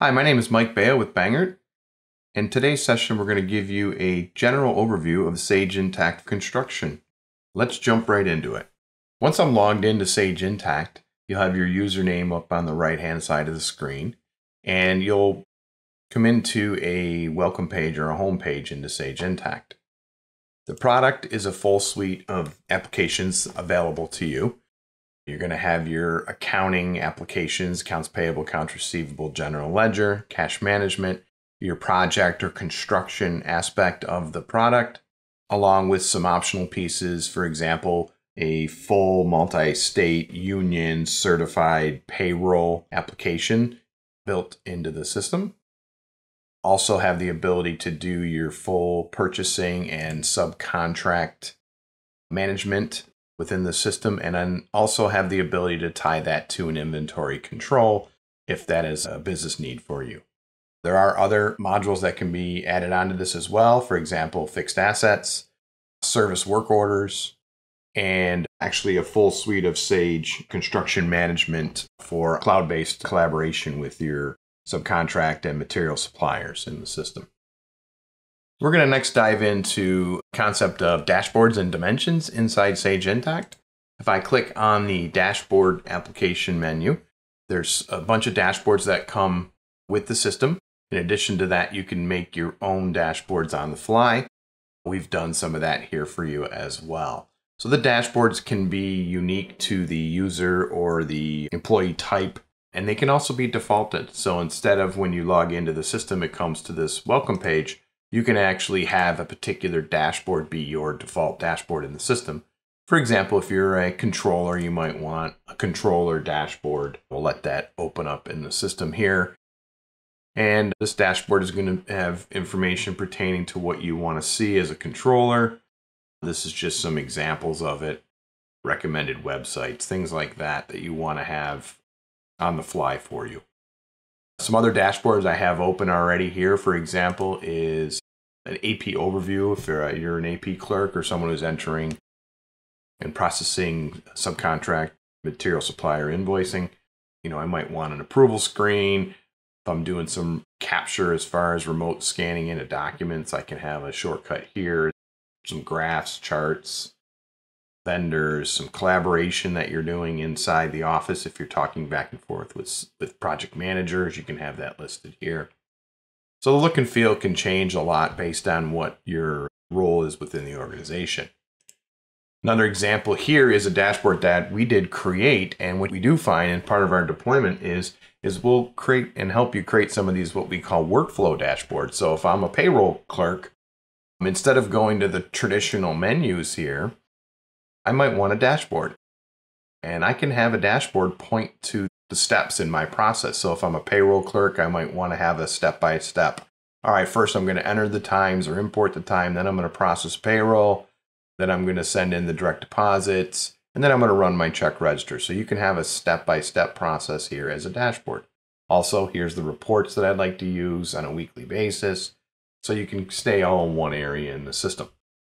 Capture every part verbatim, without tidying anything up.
Hi, my name is Mike Baya with Bangert. In today's session, we're going to give you a general overview of Sage Intacct Construction. Let's jump right into it. Once I'm logged into Sage Intacct, you'll have your username up on the right-hand side of the screen, and you'll come into a welcome page or a home page into Sage Intacct. The product is a full suite of applications available to you. You're going to have your accounting applications, accounts payable, accounts receivable, general ledger, cash management, your project or construction aspect of the product, along with some optional pieces, for example, a full multi-state union certified payroll application built into the system. Also have the ability to do your full purchasing and subcontract management within the system, and then also have the ability to tie that to an inventory control if that is a business need for you. There are other modules that can be added onto this as well. For example, fixed assets, service work orders, and actually a full suite of Sage construction management for cloud-based collaboration with your subcontract and material suppliers in the system. We're going to next dive into the concept of dashboards and dimensions inside Sage Intacct. If I click on the dashboard application menu, there's a bunch of dashboards that come with the system. In addition to that, you can make your own dashboards on the fly. We've done some of that here for you as well. So the dashboards can be unique to the user or the employee type, and they can also be defaulted. So instead of when you log into the system, it comes to this welcome page, you can actually have a particular dashboard be your default dashboard in the system. For example, if you're a controller, you might want a controller dashboard. We'll let that open up in the system here. And this dashboard is going to have information pertaining to what you want to see as a controller. This is just some examples of it, recommended websites, things like that that you want to have on the fly for you. Some other dashboards I have open already here, for example, is an A P overview. If you're, you're an A P clerk or someone who's entering and processing subcontract material supplier invoicing, you know, I might want an approval screen. If I'm doing some capture as far as remote scanning into documents, I can have a shortcut here, some graphs, charts, vendors, some collaboration that you're doing inside the office. If you're talking back and forth with, with project managers, you can have that listed here. So the look and feel can change a lot based on what your role is within the organization. Another example here is a dashboard that we did create, and what we do find in part of our deployment is, is we'll create and help you create some of these what we call workflow dashboards. So if I'm a payroll clerk, instead of going to the traditional menus here, I might want a dashboard, and I can have a dashboard point to the steps in my process. So if I'm a payroll clerk, I might want to have a step-by-step. All right, first I'm going to enter the times or import the time, then I'm going to process payroll, then I'm going to send in the direct deposits, and then I'm going to run my check register. So you can have a step-by-step process here as a dashboard. Also, here's the reports that I'd like to use on a weekly basis, so you can stay all in one area in the system.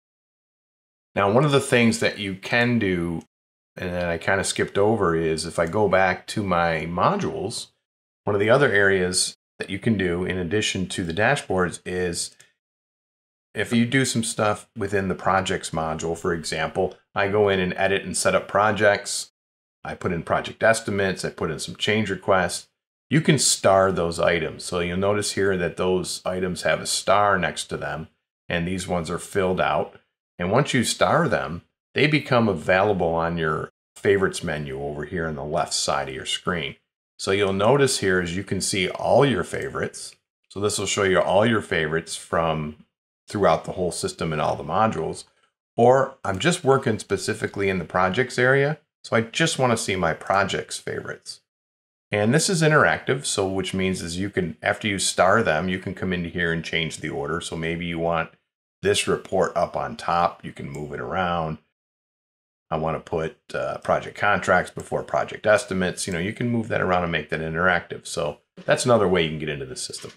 Now, one of the things that you can do, and that I kind of skipped over, is if I go back to my modules, one of the other areas that you can do in addition to the dashboards is if you do some stuff within the projects module. For example, I go in and edit and set up projects. I put in project estimates. I put in some change requests. You can star those items. So you'll notice here that those items have a star next to them, and these ones are filled out. And once you star them, they become available on your favorites menu over here on the left side of your screen. So you'll notice here is you can see all your favorites. So this will show you all your favorites from throughout the whole system and all the modules. Or I'm just working specifically in the projects area, so I just want to see my projects favorites. And this is interactive, so which means is you can, after you star them, you can come into here and change the order. So maybe you want this report up on top, you can move it around. I want to put uh, project contracts before project estimates. You know, you can move that around and make that interactive. So that's another way you can get into the system.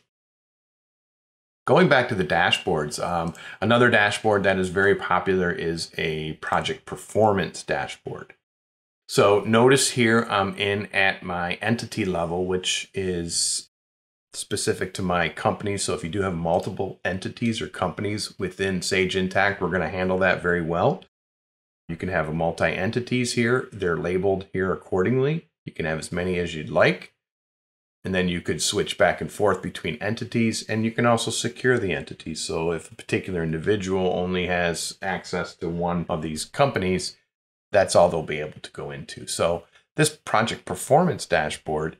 Going back to the dashboards, um, another dashboard that is very popular is a project performance dashboard. So notice here I'm in at my entity level, which is specific to my company. So if you do have multiple entities or companies within Sage Intacct, we're going to handle that very well. You can have a multi-entities here. They're labeled here accordingly. You can have as many as you'd like. And then you could switch back and forth between entities, and you can also secure the entities. So if a particular individual only has access to one of these companies, that's all they'll be able to go into. So this project performance dashboard,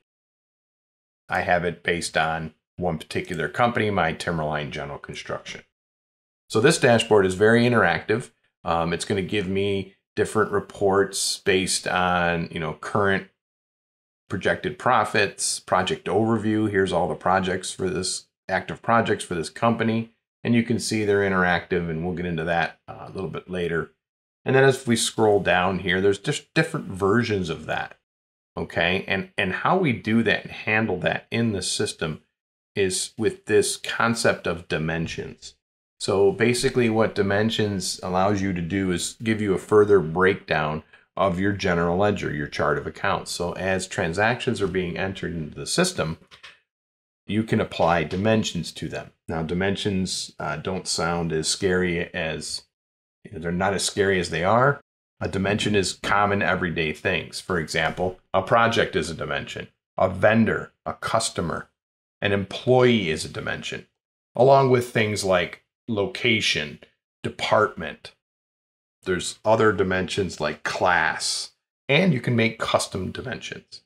I have it based on one particular company, my Timberline General Construction. So this dashboard is very interactive. Um, it's going to give me different reports based on, you know, current projected profits, project overview. Here's all the projects for this, active projects for this company. And you can see they're interactive, and we'll get into that uh, a little bit later. And then as we scroll down here, there's just different versions of that. Okay. And, and how we do that and handle that in the system is with this concept of dimensions. So basically what dimensions allows you to do is give you a further breakdown of your general ledger, your chart of accounts. So as transactions are being entered into the system, you can apply dimensions to them. Now, dimensions uh, don't sound as scary as, you know, they're not as scary as they are. A dimension is common everyday things. For example, a project is a dimension, a vendor, a customer, an employee is a dimension, along with things like location, department. There's other dimensions like class, and you can make custom dimensions.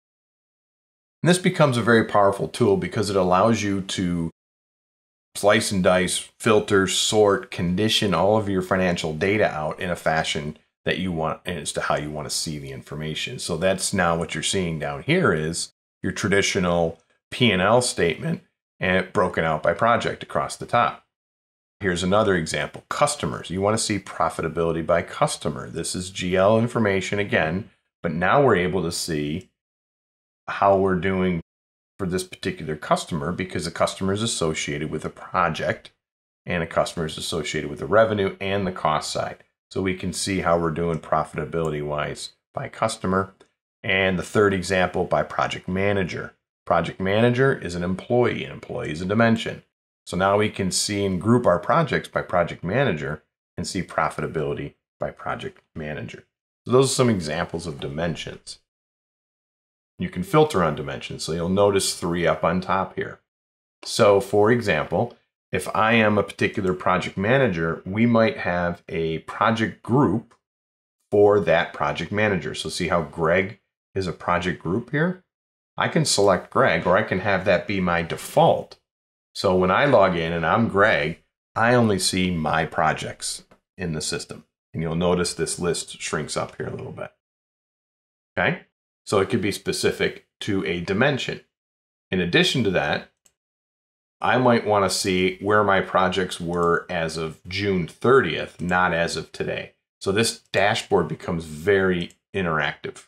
And this becomes a very powerful tool because it allows you to slice and dice, filter, sort, condition all of your financial data out in a fashion that you want as to how you want to see the information. So that's now what you're seeing down here is your traditional P and L statement, and broken out by project across the top. Here's another example, customers. You want to see profitability by customer. This is G L information again, but now we're able to see how we're doing for this particular customer because the customer is associated with a project and a customer is associated with the revenue and the cost side. So we can see how we're doing profitability wise by customer. And the third example by project manager. Project manager is an employee. An employee is a dimension. So now we can see and group our projects by project manager and see profitability by project manager. So those are some examples of dimensions. You can filter on dimensions. So you'll notice three up on top here. So for example, if I am a particular project manager, we might have a project group for that project manager. So see how Greg is a project group here? I can select Greg, or I can have that be my default. So when I log in and I'm Greg, I only see my projects in the system. And you'll notice this list shrinks up here a little bit. Okay, so it could be specific to a dimension. In addition to that, I might want to see where my projects were as of June thirtieth, not as of today. So this dashboard becomes very interactive.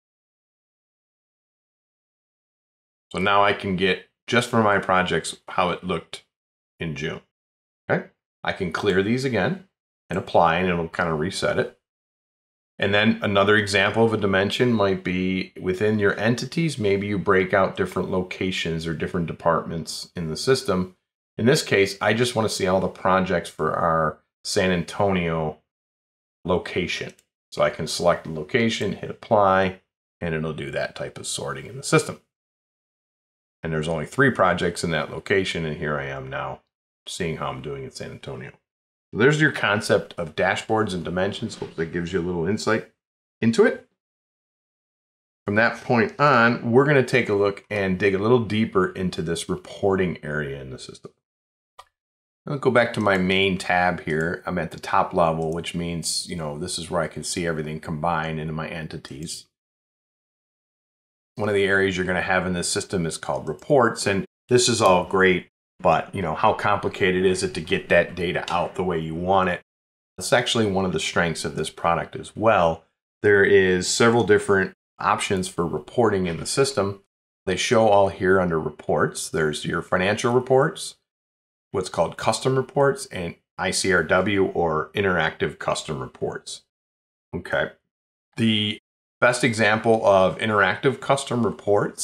So now I can get, just for my projects, how it looked in June. Okay, I can clear these again and apply, and it'll kind of reset it. And then another example of a dimension might be within your entities, maybe you break out different locations or different departments in the system. In this case, I just want to see all the projects for our San Antonio location. So I can select the location, hit apply, and it'll do that type of sorting in the system. And there's only three projects in that location, and here I am now seeing how I'm doing in San Antonio. So there's your concept of dashboards and dimensions. Hope that gives you a little insight into it. From that point on, we're going to take a look and dig a little deeper into this reporting area in the system. I'll go back to my main tab here. I'm at the top level, which means, you know, this is where I can see everything combined into my entities. One of the areas you're going to have in this system is called reports, and this is all great, but you know, how complicated is it to get that data out the way you want it? That's actually one of the strengths of this product as well. There is several different options for reporting in the system. They show all here under reports. There's your financial reports, what's called custom reports, and I C R W, or interactive custom reports. Okay. The best example of interactive custom reports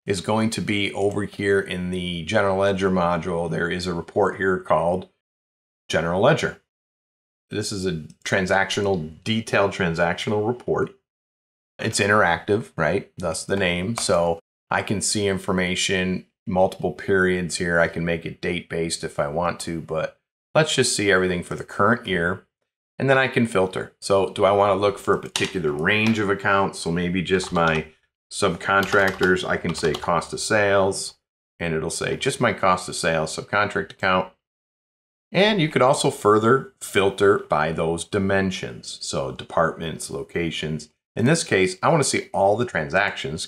is going to be over here in the General Ledger module. There is a report here called General Ledger. This is a transactional, detailed transactional report. It's interactive, right? Thus the name. So I can see information, multiple periods here. I can make it date-based if I want to, but let's just see everything for the current year. And then I can filter. So do I want to look for a particular range of accounts? So maybe just my subcontractors, I can say cost of sales, and it'll say just my cost of sales subcontract account. And you could also further filter by those dimensions. So departments, locations. In this case, I want to see all the transactions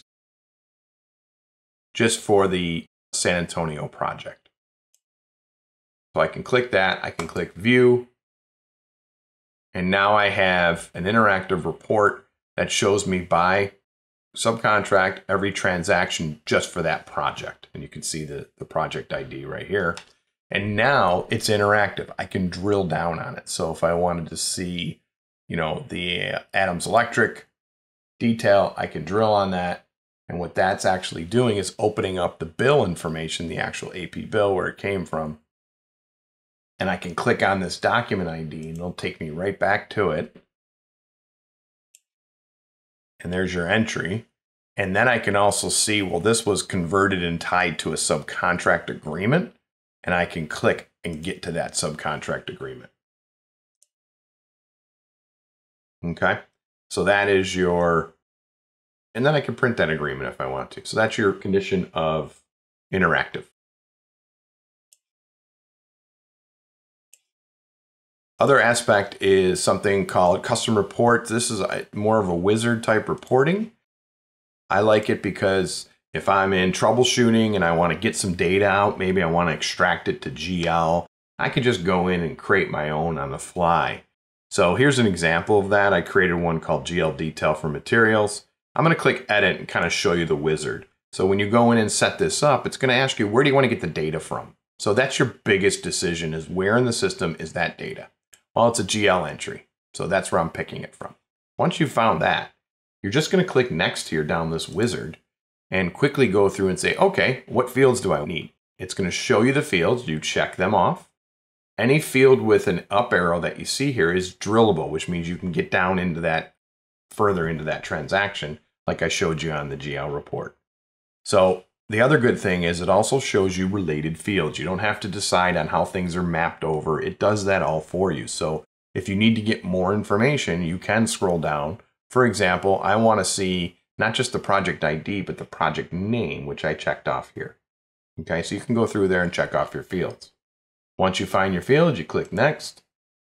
just for the San Antonio project. So I can click that, I can click view. And now I have an interactive report that shows me by subcontract every transaction just for that project. And you can see the, the project I D right here. And now it's interactive. I can drill down on it. So if I wanted to see, you know, the Adams Electric detail, I can drill on that. And what that's actually doing is opening up the bill information, the actual A P bill, where it came from. And I can click on this document I D and it'll take me right back to it. And there's your entry. And then I can also see, well, this was converted and tied to a subcontract agreement. And I can click and get to that subcontract agreement. Okay, so that is your, and then I can print that agreement if I want to. So that's your condition of interactive. Other aspect is something called custom reports. This is a, more of a wizard type reporting. I like it because if I'm in troubleshooting and I want to get some data out, maybe I want to extract it to G L, I can just go in and create my own on the fly. So here's an example of that. I created one called G L detail for materials. I'm going to click edit and kind of show you the wizard. So when you go in and set this up, it's going to ask you, where do you want to get the data from? So that's your biggest decision, is where in the system is that data? Well, it's a G L entry. So that's where I'm picking it from. Once you've found that, you're just going to click next here down this wizard and quickly go through and say, okay, what fields do I need? It's going to show you the fields. You check them off. Any field with an up arrow that you see here is drillable, which means you can get down into that, further into that transaction, like I showed you on the G L report. So the other good thing is it also shows you related fields. You don't have to decide on how things are mapped over. It does that all for you. So if you need to get more information, you can scroll down. For example, I want to see not just the project I D, but the project name, which I checked off here. Okay, so you can go through there and check off your fields. Once you find your field, you click next.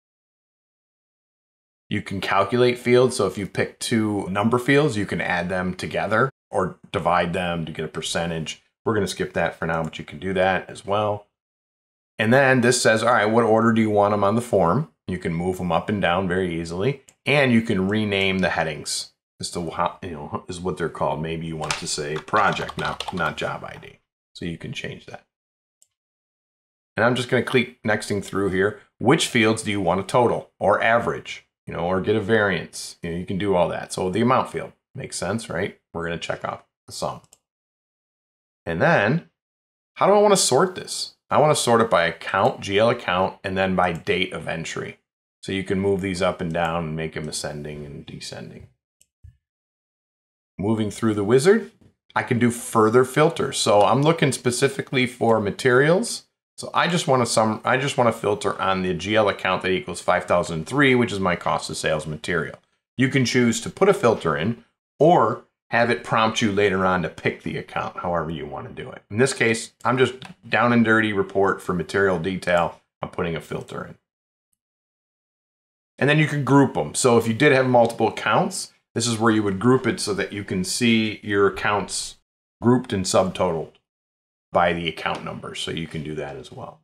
You can calculate fields. So if you pick two number fields, you can add them together or divide them to get a percentage. We're going to skip that for now, but you can do that as well. And then this says, all right, what order do you want them on the form? You can move them up and down very easily. And you can rename the headings as to how, you know, is what they're called. Maybe you want to say project, not, not job I D. So you can change that. And I'm just going to click nexting through here. Which fields do you want to total or average, you know, or get a variance? You know, you can do all that. So the amount field makes sense, right? We're going to check off the sum. And then how do I want to sort this? I want to sort it by account, G L account, and then by date of entry. So you can move these up and down and make them ascending and descending. Moving through the wizard, I can do further filters. So I'm looking specifically for materials. So I just want to sum, I just want to filter on the G L account that equals five thousand three, which is my cost of sales material. You can choose to put a filter in or have it prompt you later on to pick the account, however you want to do it. In this case, I'm just down and dirty report for material detail. I'm putting a filter in. And then you can group them. So if you did have multiple accounts, this is where you would group it so that you can see your accounts grouped and subtotaled by the account number. So you can do that as well.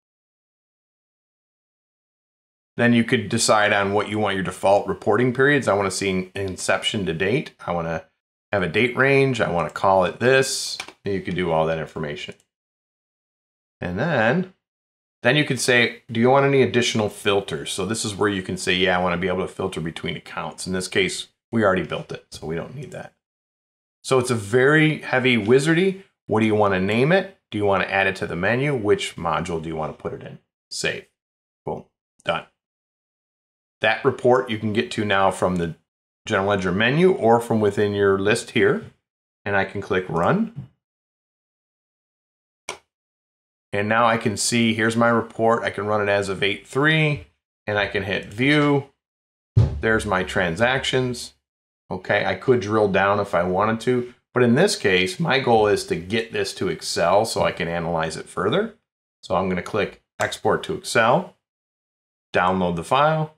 Then you could decide on what you want your default reporting periods. I want to see inception to date. I want to have a date range. I want to call it this. And you can do all that information. And then, then you could say, do you want any additional filters? So this is where you can say, yeah, I want to be able to filter between accounts. In this case, we already built it, so we don't need that. So it's a very heavy wizardy. What do you want to name it? Do you want to add it to the menu? Which module do you want to put it in? Save. Boom. Done. That report you can get to now from the General Ledger menu or from within your list here. And I can click Run. And now I can see, here's my report. I can run it as of eight three, and I can hit View. There's my transactions. Okay, I could drill down if I wanted to, but in this case, my goal is to get this to Excel so I can analyze it further. So I'm going to click Export to Excel, download the file,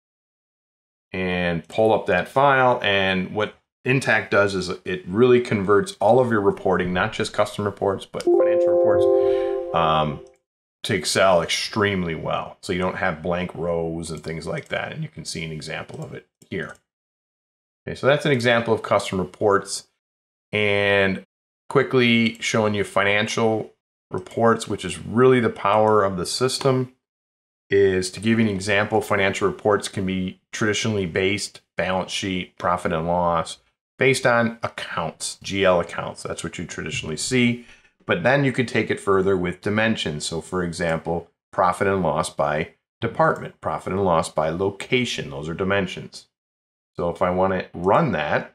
and pull up that file. And what Intacct does is it really converts all of your reporting, not just custom reports, but financial reports, um, to Excel extremely well. So you don't have blank rows and things like that. And you can see an example of it here. Okay, so that's an example of custom reports, and quickly showing you financial reports, which is really the power of the system. Is to give you an example, financial reports can be traditionally based, balance sheet, profit and loss, based on accounts, G L accounts. That's what you traditionally see. But then you could take it further with dimensions. So for example, profit and loss by department, profit and loss by location. Those are dimensions. So if I want to run that,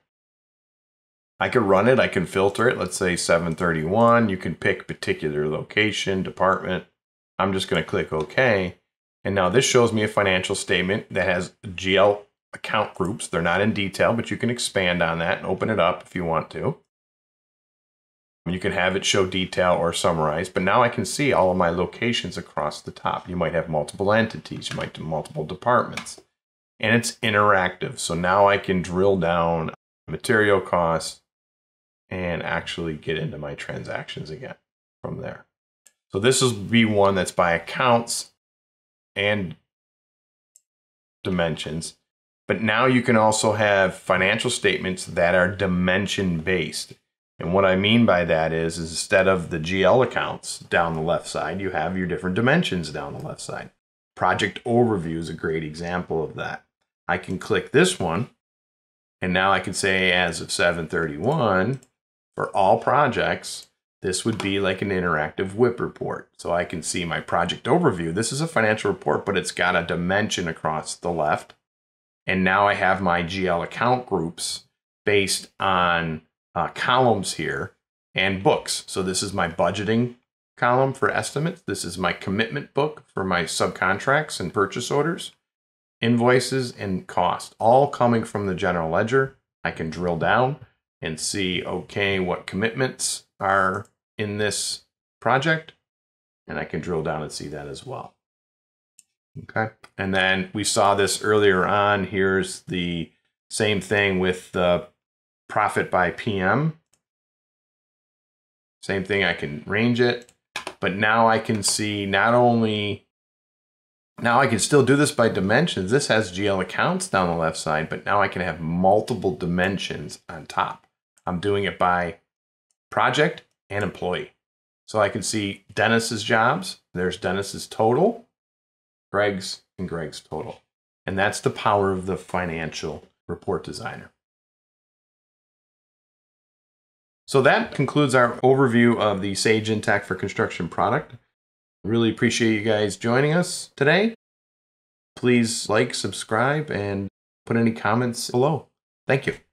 I can run it. I can filter it. Let's say seven thirty-one. You can pick particular location, department. I'm just going to click OK. And now this shows me a financial statement that has G L account groups. They're not in detail, but you can expand on that and open it up if you want to. You can have it show detail or summarize, but now I can see all of my locations across the top. You might have multiple entities, you might do multiple departments, and it's interactive. So now I can drill down material costs and actually get into my transactions again from there. So this will be one that's by accounts and dimensions, but now you can also have financial statements that are dimension based. And what I mean by that is, is instead of the G L accounts down the left side, you have your different dimensions down the left side. Project overview is a great example of that. I can click this one, and now I can say as of seven thirty-one, for all projects, this would be like an interactive whip report. So I can see my project overview. This is a financial report, but it's got a dimension across the left. And now I have my G L account groups based on Uh, columns here and books. So this is my budgeting column for estimates. This is my commitment book for my subcontracts and purchase orders, invoices, and cost, all coming from the general ledger. I can drill down and see, okay, what commitments are in this project, and I can drill down and see that as well. Okay, and then we saw this earlier on. Here's the same thing with the profit by P M. Same thing, I can range it, but now I can see not only, now I can still do this by dimensions. This has G L accounts down the left side, but now I can have multiple dimensions on top. I'm doing it by project and employee. So I can see Dennis's jobs. There's Dennis's total, Greg's, and Greg's total. And that's the power of the financial report designer. So that concludes our overview of the Sage Intacct for Construction product. Really appreciate you guys joining us today. Please like, subscribe, and put any comments below. Thank you.